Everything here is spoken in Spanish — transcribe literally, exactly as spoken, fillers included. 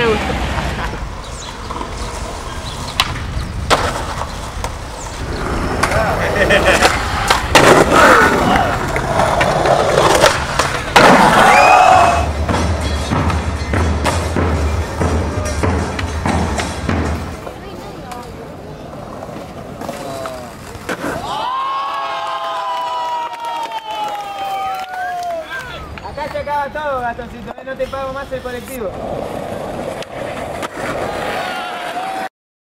me gusta. Acá se acaba todo, Gastoncito, no te pago más el colectivo.